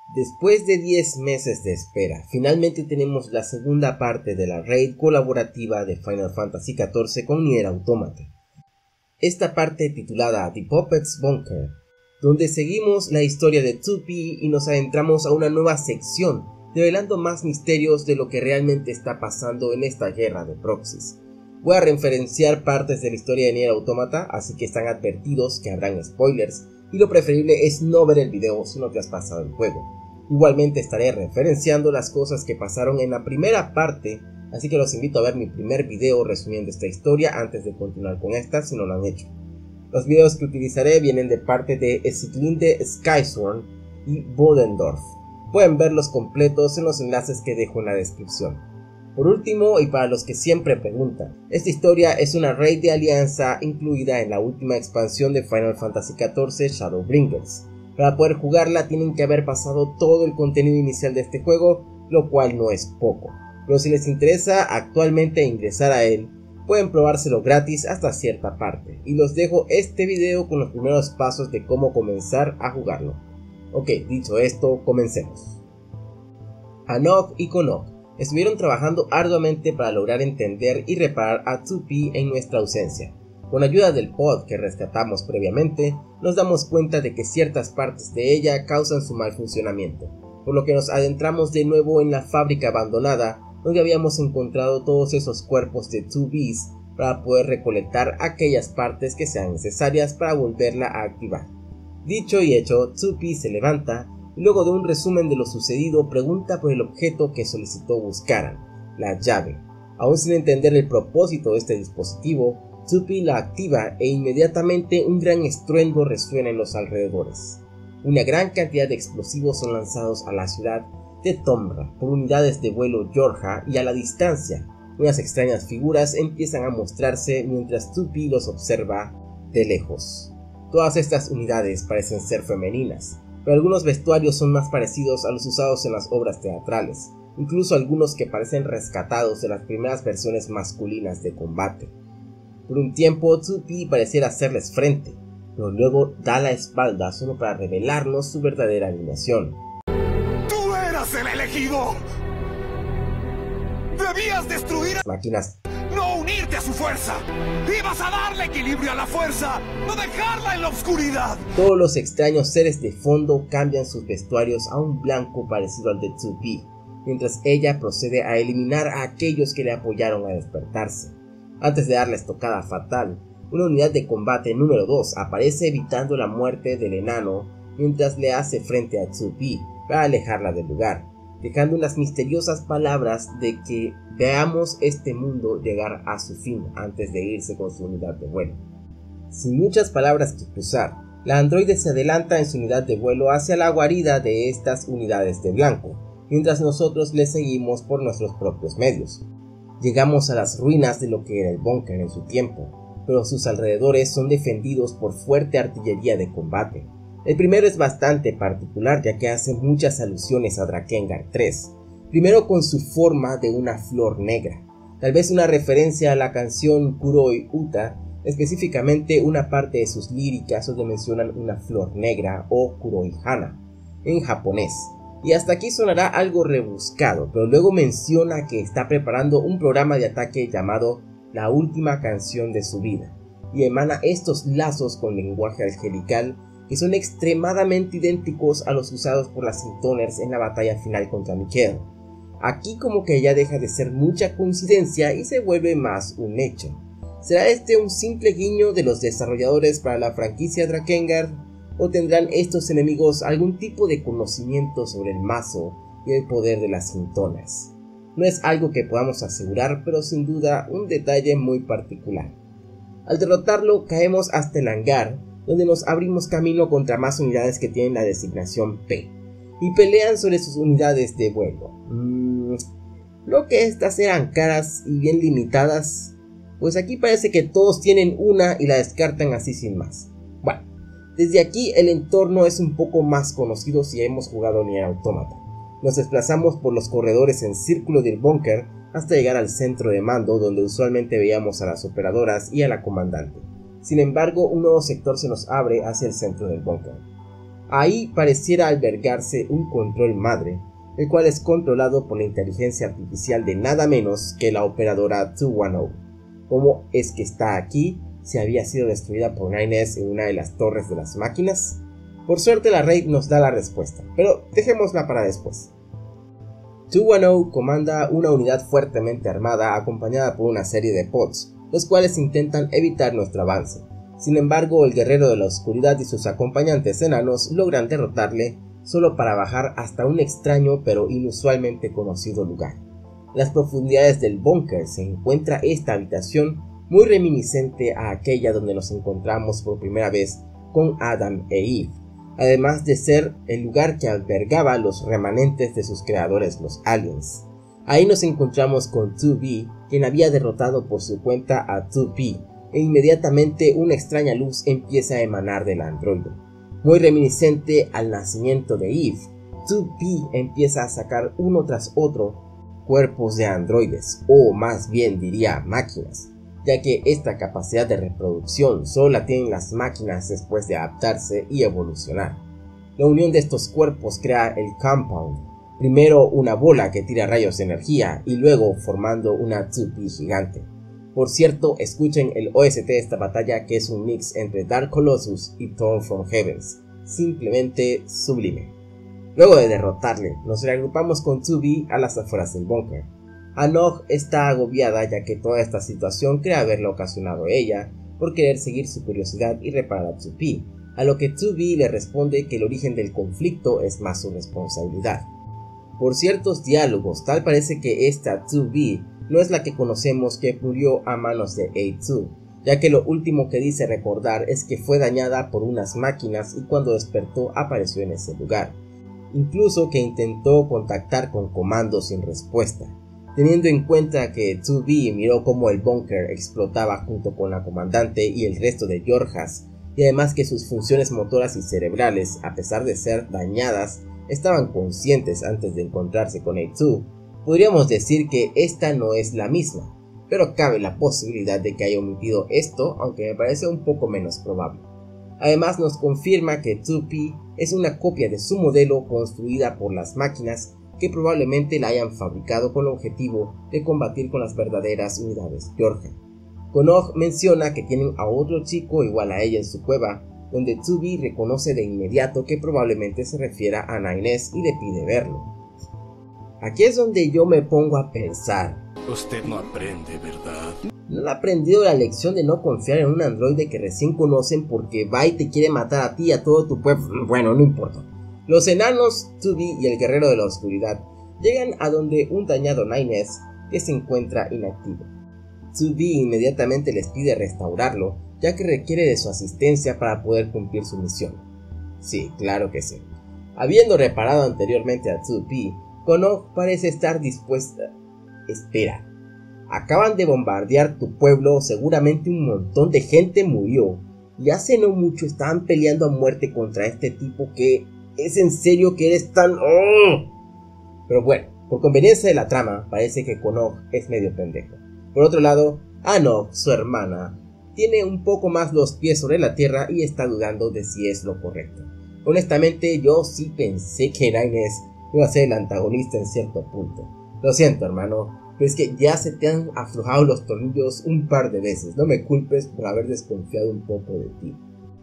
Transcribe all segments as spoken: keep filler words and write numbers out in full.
Después de diez meses de espera, finalmente tenemos la segunda parte de la raid colaborativa de Final Fantasy catorce con Nier Automata. Esta parte titulada The Puppet's Bunker, donde seguimos la historia de two P y nos adentramos a una nueva sección, revelando más misterios de lo que realmente está pasando en esta guerra de proxies. Voy a referenciar partes de la historia de Nier Automata, así que están advertidos que habrán spoilers, y lo preferible es no ver el video si no te has pasado el juego. Igualmente estaré referenciando las cosas que pasaron en la primera parte, así que los invito a ver mi primer video resumiendo esta historia antes de continuar con esta si no lo han hecho. Los videos que utilizaré vienen de parte de Sieglinde Skysworn y Bodendorf. Pueden verlos completos en los enlaces que dejo en la descripción. Por último, y para los que siempre preguntan, esta historia es una raid de alianza incluida en la última expansión de Final Fantasy catorce Shadowbringers. Para poder jugarla tienen que haber pasado todo el contenido inicial de este juego, lo cual no es poco. Pero si les interesa actualmente ingresar a él, pueden probárselo gratis hasta cierta parte, y los dejo este video con los primeros pasos de cómo comenzar a jugarlo. Ok, dicho esto, comencemos. Anok y Konok estuvieron trabajando arduamente para lograr entender y reparar a two P en nuestra ausencia. Con ayuda del pod que rescatamos previamente, nos damos cuenta de que ciertas partes de ella causan su mal funcionamiento, por lo que nos adentramos de nuevo en la fábrica abandonada, donde habíamos encontrado todos esos cuerpos de two Bs para poder recolectar aquellas partes que sean necesarias para volverla a activar. Dicho y hecho, two P se levanta y luego de un resumen de lo sucedido pregunta por el objeto que solicitó buscaran, la llave. Aún sin entender el propósito de este dispositivo, two P la activa e inmediatamente un gran estruendo resuena en los alrededores. Una gran cantidad de explosivos son lanzados a la ciudad de Tomra por unidades de vuelo Yorha, y a la distancia unas extrañas figuras empiezan a mostrarse mientras two P los observa de lejos. Todas estas unidades parecen ser femeninas, pero algunos vestuarios son más parecidos a los usados en las obras teatrales, incluso algunos que parecen rescatados de las primeras versiones masculinas de combate. Por un tiempo two P pareciera hacerles frente, pero luego da la espalda solo para revelarnos su verdadera animación. ¡Tú eras el elegido! ¡Debías destruir Las máquinas, no unirte a su fuerza! ¡Ibas a darle equilibrio a la fuerza! ¡No dejarla en la oscuridad! todos los extraños seres de fondo cambian sus vestuarios a un blanco parecido al de two P, mientras ella procede a eliminar a aquellos que le apoyaron a despertarse. Antes de darle estocada fatal, una unidad de combate número dos aparece evitando la muerte del enano mientras le hace frente a two P para alejarla del lugar, dejando unas misteriosas palabras de que veamos este mundo llegar a su fin antes de irse con su unidad de vuelo. Sin muchas palabras que cruzar, la androide se adelanta en su unidad de vuelo hacia la guarida de estas unidades de blanco, mientras nosotros le seguimos por nuestros propios medios. Llegamos a las ruinas de lo que era el búnker en su tiempo, pero sus alrededores son defendidos por fuerte artillería de combate. El primero es bastante particular ya que hace muchas alusiones a Drakengard tres, primero con su forma de una flor negra, tal vez una referencia a la canción Kuroi Uta, específicamente una parte de sus líricas donde mencionan una flor negra o Kuroi Hana en japonés. Y hasta aquí sonará algo rebuscado, pero luego menciona que está preparando un programa de ataque llamado La Última Canción de su Vida, y emana estos lazos con lenguaje angelical que son extremadamente idénticos a los usados por las Intoners en la batalla final contra Mikhail. Aquí como que ya deja de ser mucha coincidencia y se vuelve más un hecho. ¿Será este un simple guiño de los desarrolladores para la franquicia Drakengard? ¿O tendrán estos enemigos algún tipo de conocimiento sobre el mazo y el poder de las Intoners? No es algo que podamos asegurar, pero sin duda un detalle muy particular. Al derrotarlo caemos hasta el hangar, donde nos abrimos camino contra más unidades que tienen la designación P, y pelean sobre sus unidades de vuelo. Mm, ¿no que estas eran caras y bien limitadas? Pues aquí parece que todos tienen una y la descartan así sin más. Bueno, desde aquí el entorno es un poco más conocido si hemos jugado Nier Automata. Nos desplazamos por los corredores en círculo del búnker hasta llegar al centro de mando, donde usualmente veíamos a las operadoras y a la comandante. Sin embargo, un nuevo sector se nos abre hacia el centro del búnker. Ahí pareciera albergarse un control madre, el cual es controlado por la inteligencia artificial de nada menos que la operadora dos diez. ¿Cómo es que está aquí si había sido destruida por Nine S en una de las torres de las máquinas? Por suerte la Raid nos da la respuesta, pero dejémosla para después. dos diez comanda una unidad fuertemente armada acompañada por una serie de pods, los cuales intentan evitar nuestro avance. Sin embargo, el guerrero de la oscuridad y sus acompañantes enanos logran derrotarle solo para bajar hasta un extraño pero inusualmente conocido lugar. En las profundidades del búnker se encuentra esta habitación muy reminiscente a aquella donde nos encontramos por primera vez con Adam e Eve, además de ser el lugar que albergaba los remanentes de sus creadores, los aliens. Ahí nos encontramos con dos B, quien había derrotado por su cuenta a dos P, e inmediatamente una extraña luz empieza a emanar del androide. Muy reminiscente al nacimiento de Eve, dos P empieza a sacar uno tras otro cuerpos de androides, o más bien diría máquinas, ya que esta capacidad de reproducción solo la tienen las máquinas después de adaptarse y evolucionar. La unión de estos cuerpos crea el Compound, primero una bola que tira rayos de energía y luego formando una dos P gigante. Por cierto, escuchen el O S T de esta batalla, que es un mix entre Dark Colossus y Torn from Heavens, simplemente sublime. Luego de derrotarle, nos reagrupamos con dos B a las afueras del búnker. Anoj está agobiada ya que toda esta situación cree haberla ocasionado ella por querer seguir su curiosidad y reparar a dos P, a lo que dos B le responde que el origen del conflicto es más su responsabilidad. Por ciertos diálogos, tal parece que esta dos B no es la que conocemos que murió a manos de A dos, ya que lo último que dice recordar es que fue dañada por unas máquinas y cuando despertó apareció en ese lugar. Incluso que intentó contactar con comandos sin respuesta. Teniendo en cuenta que dos B miró cómo el búnker explotaba junto con la comandante y el resto de Yorjas, y además que sus funciones motoras y cerebrales, a pesar de ser dañadas, estaban conscientes antes de encontrarse con A dos, podríamos decir que esta no es la misma, pero cabe la posibilidad de que haya omitido esto, aunque me parece un poco menos probable. Además nos confirma que dos P es una copia de su modelo construida por las máquinas que probablemente la hayan fabricado con el objetivo de combatir con las verdaderas unidades Yorja. Konog menciona que tienen a otro chico igual a ella en su cueva, donde dos B reconoce de inmediato que probablemente se refiera a Nine S y le pide verlo. Aquí es donde yo me pongo a pensar. Usted no aprende, ¿verdad? ¿No ha aprendido la lección de no confiar en un androide que recién conocen porque va y te quiere matar a ti y a todo tu pueblo? Bueno, no importa. Los enanos, dos B y el guerrero de la oscuridad llegan a donde un dañado Nine S que se encuentra inactivo. dos B inmediatamente les pide restaurarlo, ya que requiere de su asistencia para poder cumplir su misión. Sí, claro que sí. Habiendo reparado anteriormente a dos B, Konog parece estar dispuesta. Espera, acaban de bombardear tu pueblo, seguramente un montón de gente murió, y hace no mucho estaban peleando a muerte contra este tipo que... ¿Es en serio que eres tan...? ¡Oh! Pero bueno, por conveniencia de la trama, parece que Konog es medio pendejo. Por otro lado, Anoj, su hermana, tiene un poco más los pies sobre la tierra y está dudando de si es lo correcto. Honestamente, yo sí pensé que Nine S iba a ser el antagonista en cierto punto. Lo siento, hermano, pero es que ya se te han aflojado los tornillos un par de veces. No me culpes por haber desconfiado un poco de ti.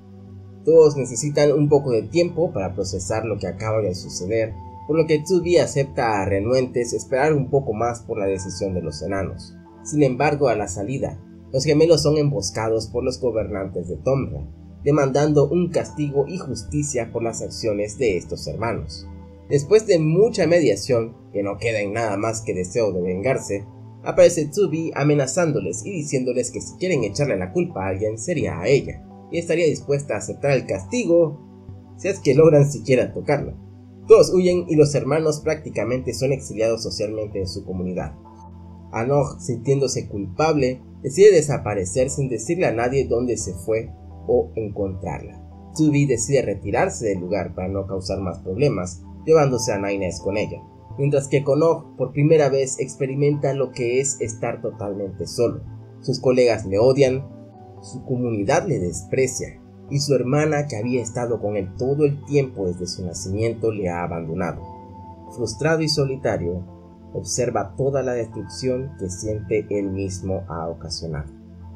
Todos necesitan un poco de tiempo para procesar lo que acaba de suceder, por lo que dos B acepta a renuentes esperar un poco más por la decisión de los enanos. Sin embargo, a la salida, los gemelos son emboscados por los gobernantes de Tomra, demandando un castigo y justicia por las acciones de estos hermanos. Después de mucha mediación, que no queda en nada más que deseo de vengarse, aparece dos B amenazándoles y diciéndoles que si quieren echarle la culpa a alguien sería a ella, y estaría dispuesta a aceptar el castigo si es que logran siquiera tocarla. Todos huyen y los hermanos prácticamente son exiliados socialmente de su comunidad. Anoj, sintiéndose culpable, decide desaparecer sin decirle a nadie dónde se fue o encontrarla. dos B decide retirarse del lugar para no causar más problemas, llevándose a Nine S con ella, mientras que Konog por primera vez experimenta lo que es estar totalmente solo. Sus colegas le odian, su comunidad le desprecia, y su hermana, que había estado con él todo el tiempo desde su nacimiento, le ha abandonado. Frustrado y solitario, observa toda la destrucción que siente él mismo ha ocasionado.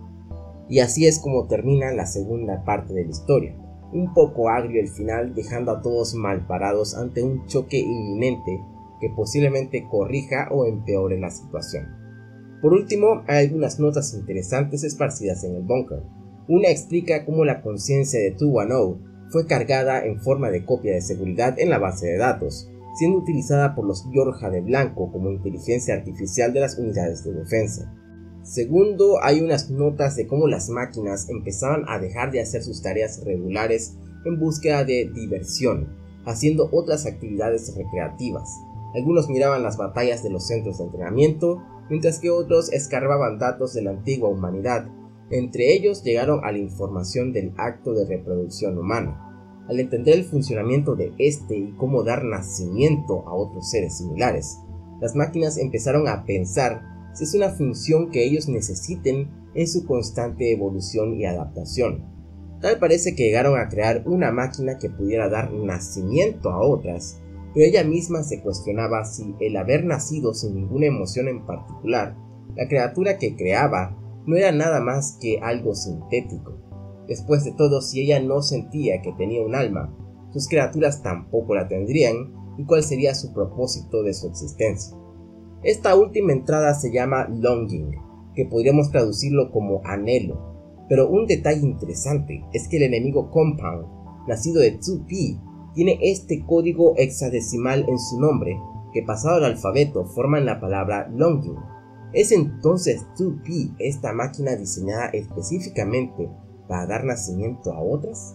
Y así es como termina la segunda parte de la historia. Un poco agrio el final, dejando a todos mal parados ante un choque inminente que posiblemente corrija o empeore la situación. Por último, hay algunas notas interesantes esparcidas en el búnker. Una explica cómo la conciencia de two ten fue cargada en forma de copia de seguridad en la base de datos, siendo utilizada por los Yorja de Blanco como inteligencia artificial de las unidades de defensa. Segundo, hay unas notas de cómo las máquinas empezaban a dejar de hacer sus tareas regulares en búsqueda de diversión, haciendo otras actividades recreativas. Algunos miraban las batallas de los centros de entrenamiento, mientras que otros escarbaban datos de la antigua humanidad. Entre ellos llegaron a la información del acto de reproducción humana. Al entender el funcionamiento de este y cómo dar nacimiento a otros seres similares, las máquinas empezaron a pensar si es una función que ellos necesiten en su constante evolución y adaptación. Tal parece que llegaron a crear una máquina que pudiera dar nacimiento a otras, pero ella misma se cuestionaba si el haber nacido sin ninguna emoción en particular, la criatura que creaba no era nada más que algo sintético. Después de todo, si ella no sentía que tenía un alma, sus criaturas tampoco la tendrían, y cuál sería su propósito de su existencia. Esta última entrada se llama Longing, que podríamos traducirlo como anhelo, pero un detalle interesante es que el enemigo Compound, nacido de two P, tiene este código hexadecimal en su nombre, que pasado al alfabeto forman la palabra Longing. ¿Es entonces two P esta máquina diseñada específicamente para dar nacimiento a otras?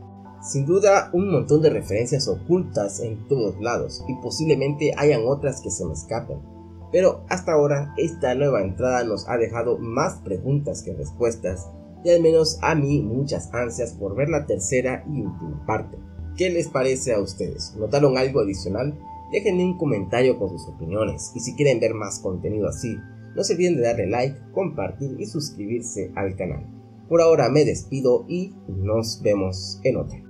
Sin duda, un montón de referencias ocultas en todos lados, y posiblemente hayan otras que se me escapen. Pero hasta ahora, esta nueva entrada nos ha dejado más preguntas que respuestas, y al menos a mí muchas ansias por ver la tercera y última parte. ¿Qué les parece a ustedes? ¿Notaron algo adicional? Déjenme un comentario con sus opiniones, y si quieren ver más contenido así, no se olviden de darle like, compartir y suscribirse al canal. Por ahora me despido y nos vemos en otra.